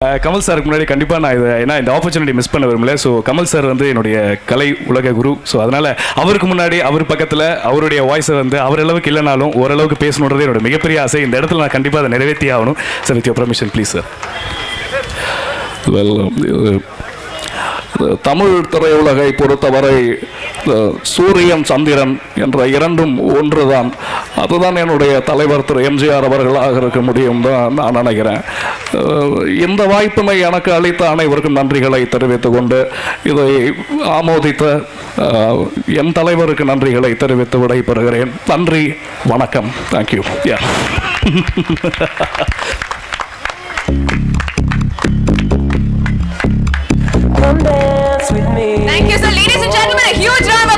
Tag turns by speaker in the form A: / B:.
A: கமல் சாருக்கு முன்னாடி கண்டிப்பாக நான் ஏன்னா இந்த ஆப்பர்ச்சுனிட்டி மிஸ் பண்ண விரும்பல. ஸோ கமல் சார் வந்து என்னுடைய கலை உலக குரு. ஸோ அதனால் அவருக்கு முன்னாடி அவர் பக்கத்தில் அவருடைய வாய்ஸை வந்து அவர் அளவுக்கு இல்லைனாலும் ஓரளவுக்கு பேசணுன்றது என்னோட மிகப்பெரிய ஆசை. இந்த இடத்துல நான் கண்டிப்பாக அதை நிறைவேற்றி ஆகணும். Sir with your permission please sir.
B: Tamil திரையுலகை பொறுத்தவரை சூரியன் சந்திரன் என்ற இரண்டும் ஒன்றுதான். அதுதான் என்னுடைய தலைவர் திரு எம்ஜிஆர் அவர்களாக இருக்க முடியும் தான் நான் நினைக்கிறேன். இந்த வாய்ப்பினை எனக்கு அளித்த அனைவருக்கும் நன்றிகளை தெரிவித்துக் கொண்டு இதை ஆமோதித்த என் தலைவருக்கு நன்றிகளை தெரிவித்து விடைபெறுகிறேன். நன்றி, வணக்கம். Thank you.
C: Come dance with me.
D: Thank you, sir. Ladies and gentlemen, a huge round